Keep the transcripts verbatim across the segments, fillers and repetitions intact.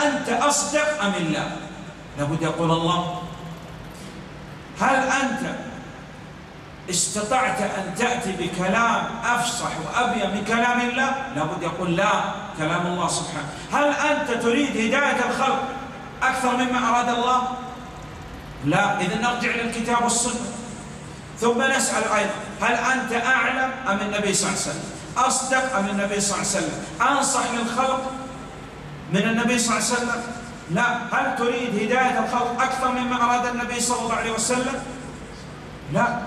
أنت أصدق أم الله؟ لابد يقول الله. هل أنت استطعت أن تأتي بكلام أفصح وأبين من كلام الله؟ لابد يقول لا، كلام الله سبحانه. هل أنت تريد هداية الخلق أكثر مما أراد الله؟ لا. إذن نرجع إلى الكتاب والسنة. ثم نسأل أيضا: هل أنت أعلم أم النبي صلى الله عليه وسلم؟ أصدق أم النبي صلى الله عليه وسلم؟ أنصح للخلق من النبي صلى الله عليه وسلم؟ لا. هل تريد هداية الخلق أكثر مما أراد النبي صلى الله عليه وسلم؟ لا.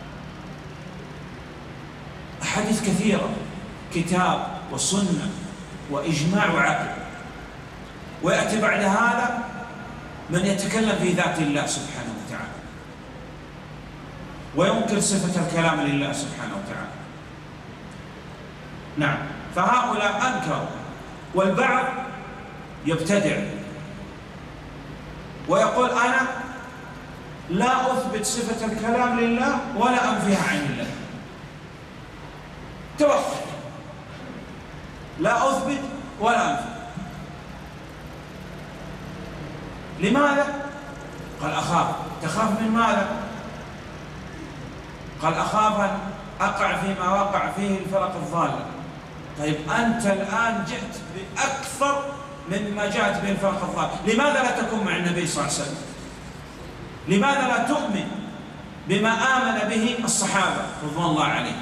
أحاديث كثيرة، كتاب وسنة وإجماع وعقل. ويأتي بعد هذا من يتكلم في ذات الله سبحانه وتعالى وينكر صفة الكلام لله سبحانه وتعالى. نعم، فهؤلاء أنكروا. والبعض يبتدع ويقول: أنا لا أثبت صفة الكلام لله ولا أنفيها عن الله. توقف، لا أثبت ولا أنفي. لماذا؟ قال: أخاف. تخاف من ماذا؟ قال: أخاف أن أقع فيما وقع فيه الفرق الضالة. طيب أنت الآن جئت بأكثر مما جاءت به الفرق الضالة، لماذا لا تكون مع النبي صلى الله عليه وسلم؟ لماذا لا تؤمن بما آمن به الصحابة رضوان الله عليهم؟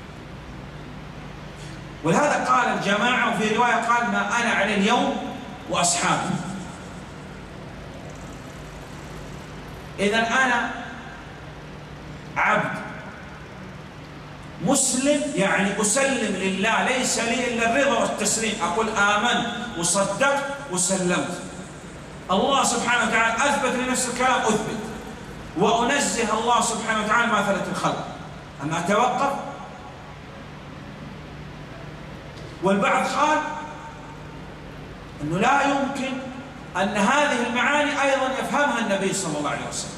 ولهذا قال الجماعة، وفي رواية قال: ما أنا عليه اليوم وأصحابي. إذن أنا عبد مسلم، يعني أسلم لله، ليس لي إلا الرضا والتسليم. أقول آمنت وصدقت وسلمت. الله سبحانه وتعالى أثبت لنفس الكلام، أثبت وأنزه الله سبحانه وتعالى مثلة الخلق. أما أتوقف؟ والبعض قال أنه لا يمكن أن هذه المعاني أيضا يفهمها النبي صلى الله عليه وسلم،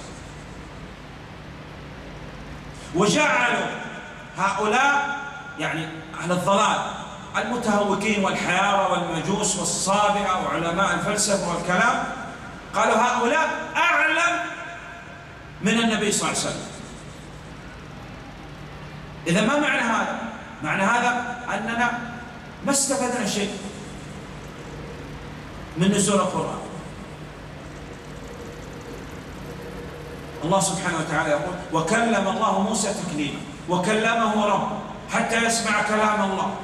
وجعلوا هؤلاء يعني أهل الضلال المتهوكين والحيارى والمجوس والصابئة وعلماء الفلسفة والكلام، قالوا هؤلاء أعلم من النبي صلى الله عليه وسلم. إذا ما معنى هذا؟ معنى هذا أننا ما استفدنا شيء من نزول القرآن. الله سبحانه وتعالى يقول: وكلم الله موسى تكليما، وكلمه ربه حتى يسمع كلام الله،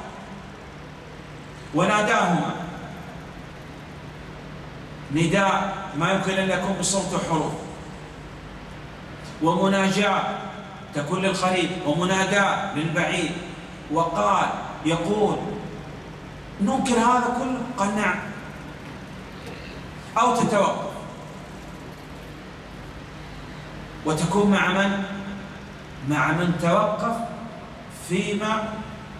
وناداهما نداء ما يمكن أن يكون بصوت وحروف، ومناجاة تكون للقريب، ومناداة للبعيد. وقال يقول: ننكر هذا كله؟ قال: نعم. أو تتوقف وتكون مع من؟ مع من توقف فيما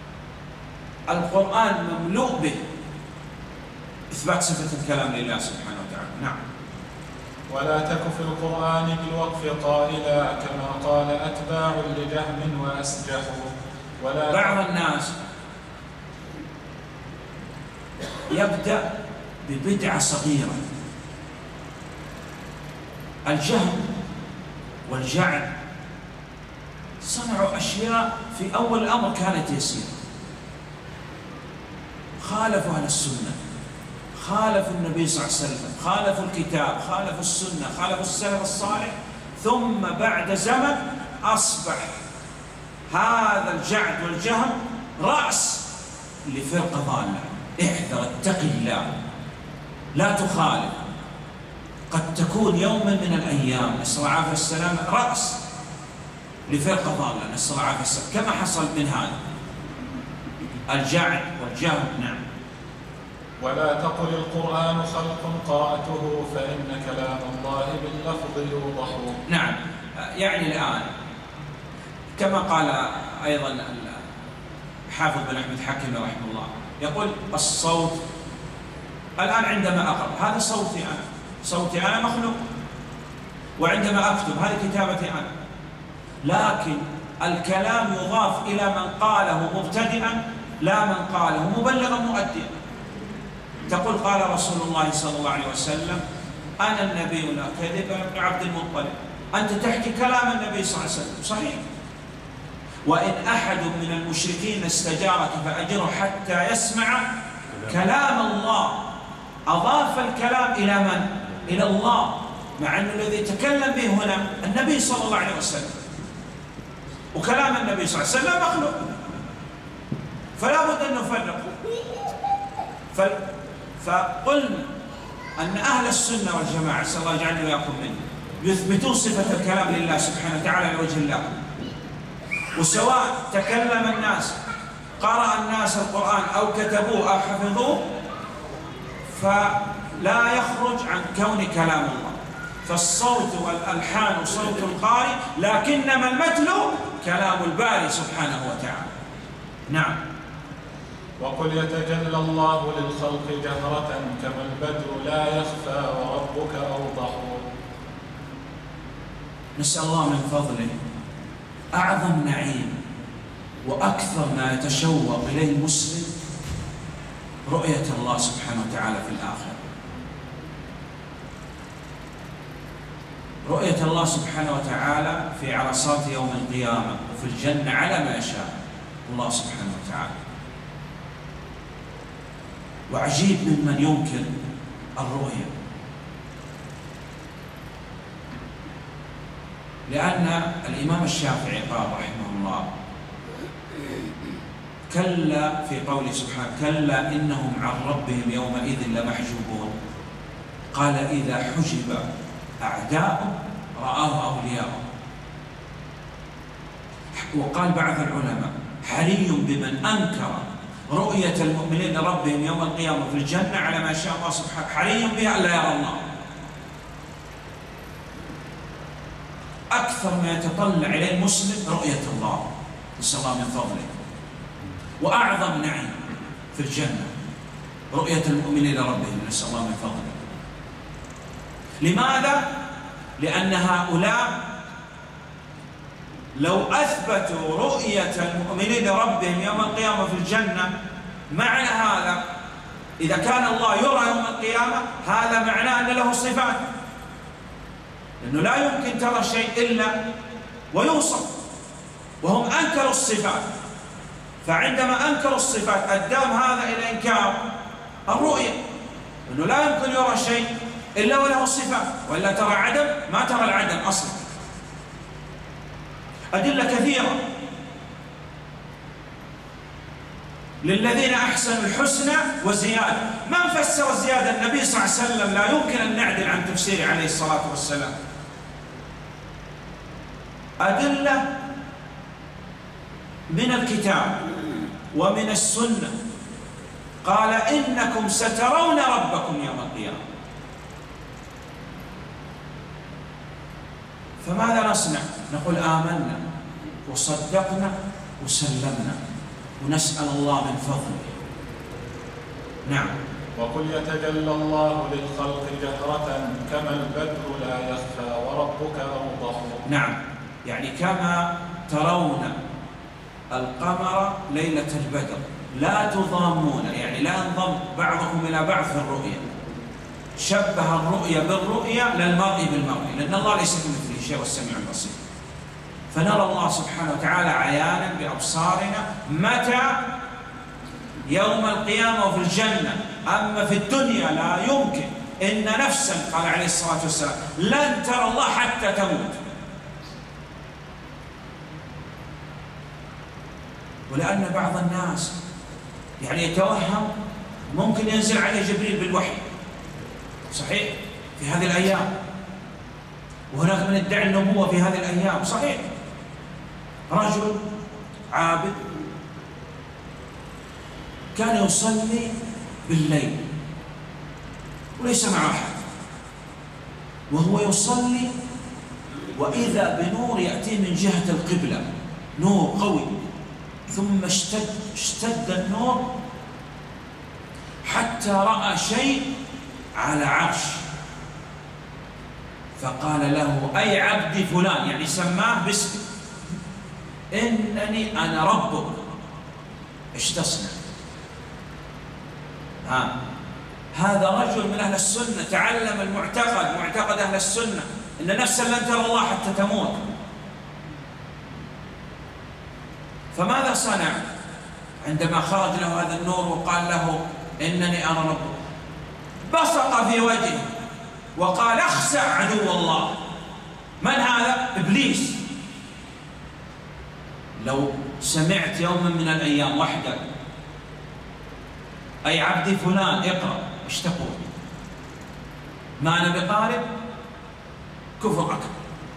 القرآن مملوء به إثبات صفة الكلام لله سبحانه وتعالى. نعم. ولا تك في القرآن بالوقف قائلا كما قال أتباع لجهم وأسجحوا. ولا بعض الناس يبدأ ببدعة صغيرة. الجهم والجعل صنعوا أشياء في أول الأمر كانت يسيرة، خالفوا أهل السنة، خالفوا النبي صلى الله عليه وسلم، خالفوا الكتاب، خالفوا السنة، خالفوا السلف الصالح. ثم بعد زمن أصبح هذا الجعد والجهم رأس لفرقة ضالة. احذر، اتق الله، لا تخالف. قد تكون يوما من الأيام نسأل الله العافية والسلامة رأس لفرقة ضالة، نسأل الله العافية والسلامة، كما حصل من هذا الجعد والجهم. نعم. ولا تقل القرآن خلق قرأته فإن كلام الله باللفظ يوضح. نعم، يعني الآن كما قال أيضا حافظ بن أحمد حكيم رحمه الله، يقول: الصوت الآن عندما أقرأ هذا صوتي أنا، صوتي أنا مخلوق، وعندما أكتب هذه كتابتي أنا، لكن الكلام يضاف إلى من قاله مبتدئا لا من قاله مبلغا مؤديا. تقول قال رسول الله صلى الله عليه وسلم أنا النبي لا كذب ابن عبد المطلب، أنت تحكي كلام النبي صلى الله عليه وسلم صحيح. وإن أحد من المشركين استجارك فأجره حتى يسمع كلام الله. أضاف الكلام إلى من؟ إلى الله، مع أن الذي يتكلم به هنا النبي صلى الله عليه وسلم، وكلام النبي صلى الله عليه وسلم مخلوق، فلا بد أن نفرق. فقلنا أن أهل السنة والجماعة صلى الله يجعلنا وإياكم منه يثبتون صفة الكلام لله سبحانه وتعالى على وجه الله، وسواء تكلم الناس قرأ الناس القرآن أو كتبوه أو حفظوه فلا يخرج عن كون كلام الله. فالصوت والألحان صوت القارئ، لكنما المتن كلام الباري سبحانه وتعالى. نعم. وقل يتجلى الله للخلق جهرة كما البدر لا يخفى وربك أوضح. نسأل الله من فضله أعظم نعيم وأكثر ما يتشوق إليه المسلم رؤية الله سبحانه وتعالى في الآخرة. رؤية الله سبحانه وتعالى في عرصات يوم القيامة وفي الجنة على ما يشاء الله سبحانه وتعالى. وعجيب ممن ينكر الرؤية، لأن الإمام الشافعي قال رحمه الله كلا في قوله سبحانه كلا إنهم عن ربهم يومئذ لمحجوبون، قال إذا حجب أعداؤه رآه أولياؤه. وقال بعض العلماء حري بمن أنكر رؤية المؤمنين لربهم يوم القيامة في الجنة على ما شاء الله سبحانه، حري بها ألا يرى الله. أكثر ما يتطلع إليه المسلم رؤية الله، نسأل الله من فضله. وأعظم نعيم في الجنة رؤية المؤمنين لربهم، نسأل الله من فضله. لماذا؟ لأن هؤلاء لو أثبتوا رؤية المؤمنين لربهم يوم القيامة في الجنة، معنى هذا إذا كان الله يرى يوم القيامة هذا معناه أن له صفات، لأنه لا يمكن ترى شيء إلا ويوصف، وهم أنكروا الصفات. فعندما أنكروا الصفات أدام هذا إلى إنكار الرؤية، لأنه لا يمكن يرى شيء إلا وله صفات، وإلا ترى عدم ما ترى العدم أصلا. أدلة كثيرة للذين أحسنوا الحسنى وزيادة. من فسر الزيادة؟ النبي صلى الله عليه وسلم، لا يمكن أن نعدل عن تفسيره عليه الصلاة والسلام. أدلة من الكتاب ومن السنة، قال إنكم سترون ربكم يوم القيامة. فماذا نصنع؟ نقول آمنا وصدقنا وسلمنا ونسأل الله من فضله. نعم. وقل يتجلى الله للخلق جهرة كما البدر لا يخفى وربك أوضح. نعم، يعني كما ترون القمر ليلة البدر لا تضامون، يعني لا ينضم بعضكم إلى بعض في الرؤية. شبه الرؤية بالرؤية للمرء بالمرء، لأن الله ليس كمثله شيء والسميع البصير. فنرى الله سبحانه وتعالى عيانا بأبصارنا. متى؟ يوم القيامة وفي الجنة. أما في الدنيا لا يمكن. إن نفسا، قال عليه الصلاة والسلام، لن ترى الله حتى تموت. ولأن بعض الناس يعني يتوهم ممكن ينزل عليه جبريل بالوحي، صحيح، في هذه الأيام، وهناك من يدعي النبوة في هذه الأيام، صحيح. رجل عابد كان يصلي بالليل وليس معه أحد، وهو يصلي وإذا بنور يأتي من جهة القبلة، نور قوي، ثم اشتد, اشتد النور حتى رأى شيء على عرش، فقال له أي عبدي فلان، يعني سماه باسمه، إنني أنا ربك، ايش تصنع؟ ها هذا رجل من أهل السنة تعلم المعتقد، معتقد أهل السنة، إن نفسا لن ترى الله حتى تموت. فماذا صنع عندما خرج له هذا النور وقال له إنني أنا ربك؟ بصق في وجهه وقال اخسع عدو الله. من هذا؟ إبليس. لو سمعت يوما من الأيام وحدك أي عبدي فلان اقرأ، ايش تقول؟ ما أنا بقارئ؟ كفر أكبر.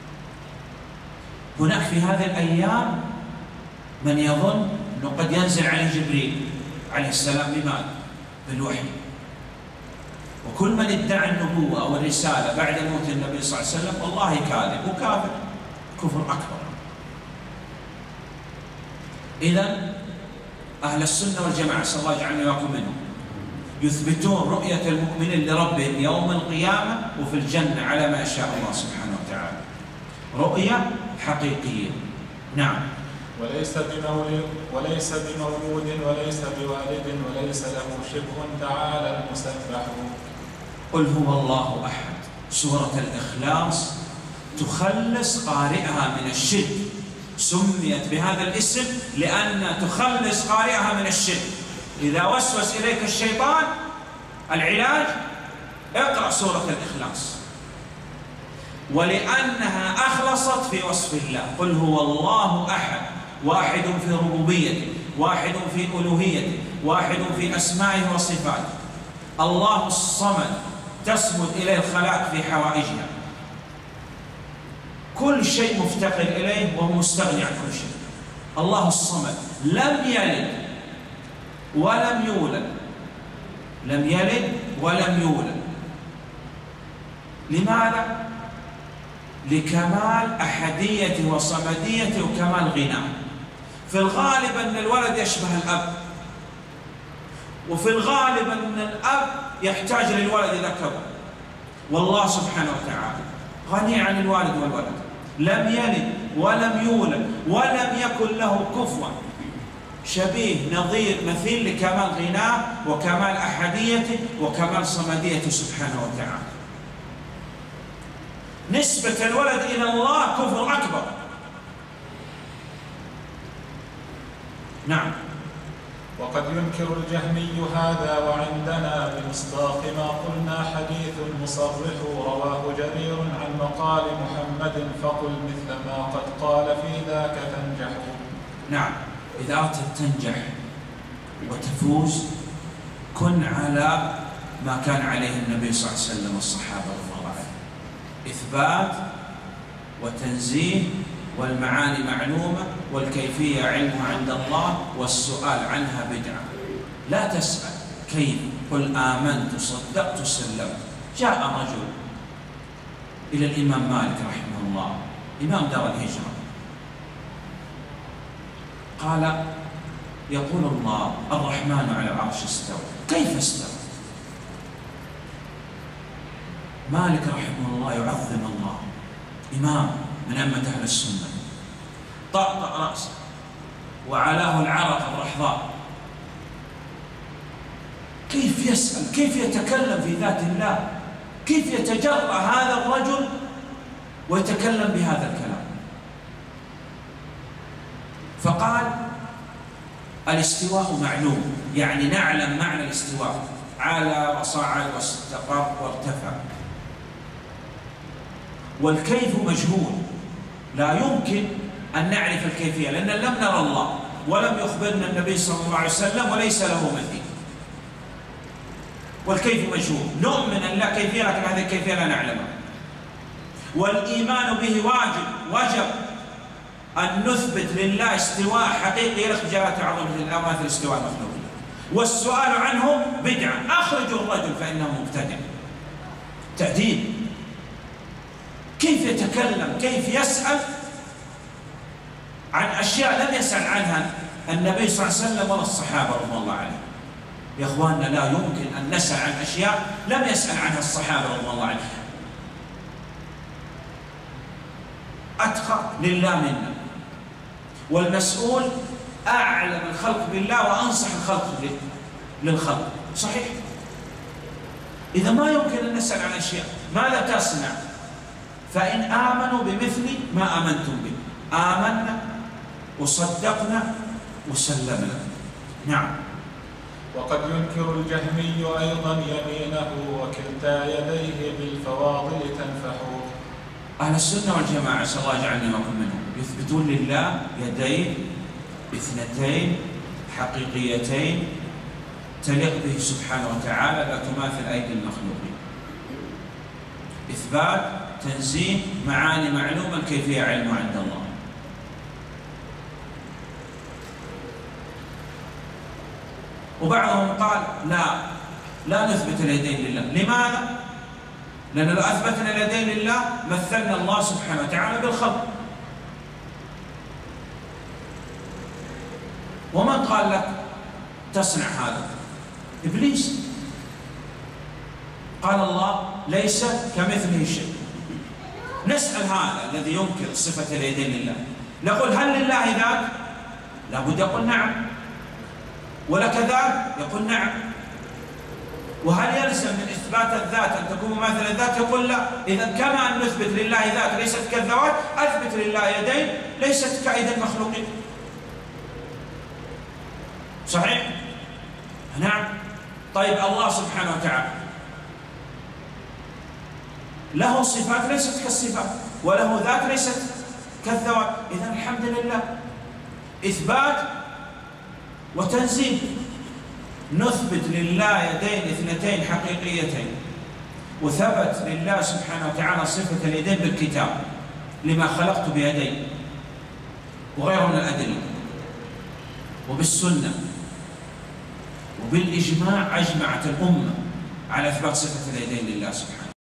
هناك في هذه الأيام من يظن أنه قد ينزل عليه جبريل عليه السلام بماذا؟ بالوحي. وكل من ادعى النبوة أو الرسالة بعد موت النبي صلى الله عليه وسلم والله كاذب وكافر، كفر أكبر. إذن أهل السنة والجماعة، نسأل الله يجعلنا وإياكم منهم، يثبتون رؤية المؤمنين لربهم يوم القيامة وفي الجنة على ما يشاء الله سبحانه وتعالى، رؤية حقيقية. نعم. وليس بمولود وليس بمولود وليس بوالد وليس له شبه تعالى المسبح. قل هو الله أحد. سورة الإخلاص تخلص قارئها من الشرك، سميت بهذا الاسم لأن تخلص قارئها من الشرك. إذا وسوس إليك الشيطان العلاج اقرأ سورة الإخلاص، ولأنها أخلصت في وصف الله. قل هو الله أحد، واحد في ربوبيته، واحد في ألوهيته، واحد في أسمائه وصفاته. الله الصمد تصمد إليه الخلائق في حوائجها، كل شيء مفتقر إليه وهو مستغني عن كل شيء. الله الصمد لم يلد ولم يولد، لم يلد ولم يولد. لماذا؟ لكمال أحديته وصمديته وكمال غناه. في الغالب أن الولد يشبه الأب، وفي الغالب أن الأب يحتاج للولد إذا كبر. والله سبحانه وتعالى غني عن الوالد والولد، لم يلد ولم يولد ولم يكن له كفوا شبيه نظير مثيل لكمال غناه وكمال أحديته وكمال صمديته سبحانه وتعالى. نسبة الولد إلى الله كفر أكبر. نعم. وقد ينكر الجهمي هذا وعندنا بمصداق ما قلنا حديث مصرح رواه جرير عن مقال محمد فقل مثل ما قد قال في ذاك تنجح. نعم. إذا أردت تنجح وتفوز كن على ما كان عليه النبي صلى الله عليه وسلم والصحابة رضي الله عنهم، إثبات وتنزيه والمعاني معلومة والكيفية علمها عند الله والسؤال عنها بدعة. لا تسأل كيف، قل آمنت صدقت سلمت. جاء رجل إلى الإمام مالك رحمه الله إمام دار الهجرة، قال يقول الله الرحمن على العرش استوى، كيف استوى؟ مالك رحمه الله يعظم الله، إمام من أئمة أهل السنة، طأطأ رأسه وعلاه العرق الرحضاء. كيف يسأل؟ كيف يتكلم في ذات الله؟ كيف يتجرأ هذا الرجل ويتكلم بهذا الكلام؟ فقال الاستواء معلوم، يعني نعلم معنى الاستواء، على وصعد واستقر وارتفع. والكيف مجهول، لا يمكن أن نعرف الكيفية لأن لم نرى الله ولم يخبرنا النبي صلى الله عليه وسلم وليس له مثيل. والكيف مجهول، نؤمن أن لا كيفية لكن هذه الكيفية لا نعلمها. والإيمان به واجب، وجب أن نثبت لله استواء حقيقي يليق بجلالته وعظمته الله مثل استواء المخلوقين. والسؤال عنه بدعة، أخرجوا الرجل فإنه مبتدع. تأديب. كيف يتكلم، كيف يسأل عن أشياء لم يسأل عنها النبي صلى الله عليه وسلم ولا الصحابة رضي الله عنهم. يا إخواننا لا يمكن أن نسأل عن أشياء لم يسأل عنها الصحابة رضي الله عنهم. أتقى لله منا، والمسؤول أعلم الخلق بالله وأنصح الخلق للخلق. صحيح. إذا ما يمكن أن نسأل عن أشياء، ماذا تصنع؟ فإن آمنوا بمثل ما آمنتم به آمنا وصدقنا وسلمنا. نعم. وقد ينكر الجهمي أيضا يمينه وكلتا يديه بالفواضل تنفح. أهل السنة والجماعة صلى الله يجعلنا وكم منهم يثبتون لله يدين اثنتين حقيقيتين تليق به سبحانه وتعالى لا تماثل أيدي المخلوقين. إثبات تنزيه معاني معلومة الكيفية علم عند الله. وبعضهم قال لا لا نثبت اليدين لله. لماذا؟ لأن لو أثبتنا اليدين لله مثلنا الله سبحانه وتعالى بالخلق. ومن قال لك تصنع هذا؟ إبليس. قال الله ليس كمثله شيء. نسأل هذا الذي ينكر صفة اليدين لله، نقول هل لله ذات؟ لابد يقول نعم. ولك ذات؟ يقول نعم. وهل يلزم من إثبات الذات أن تكون مماثلة الذات؟ يقول لا. إذا كما أن نثبت لله ذات ليست كالذوات، أثبت لله يدين ليست كأيدي المخلوقين. صحيح؟ نعم. طيب الله سبحانه وتعالى له صفات ليست كالصفات، وله ذات ليست كالذوات. إذا الحمد لله إثبات وتنزيه. نثبت لله يدين اثنتين حقيقيتين، وثبت لله سبحانه وتعالى صفة اليدين بالكتاب لما خلقت بيدي وغيره من الأدلة، وبالسنة وبالإجماع أجمعت الأمة على إثبات صفة اليدين لله سبحانه.